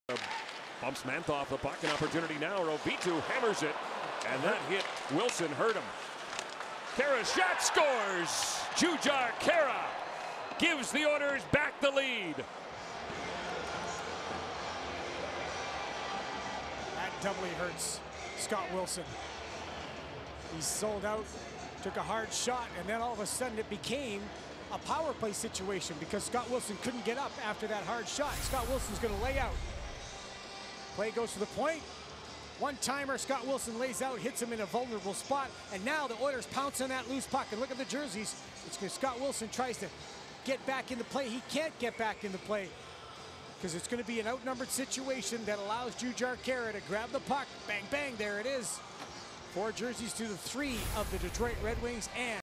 Bumps Mantha off the puck, an opportunity now. Robitu hammers it, and that hit Wilson hurt him. Khaira's shot scores! Jujhar Khaira gives the Oilers back the lead. That doubly hurts Scott Wilson. He sold out, took a hard shot, and then all of a sudden it became a power play situation because Scott Wilson couldn't get up after that hard shot. Scott Wilson's going to lay out. Play goes to the point. One-timer, Scott Wilson lays out, hits him in a vulnerable spot, and now the Oilers pounce on that loose puck. And look at the jerseys. It's because Scott Wilson tries to get back into play. He can't get back into play because it's going to be an outnumbered situation that allows Jujhar Khaira to grab the puck. Bang, bang, there it is. 4 jerseys to the 3 of the Detroit Red Wings, and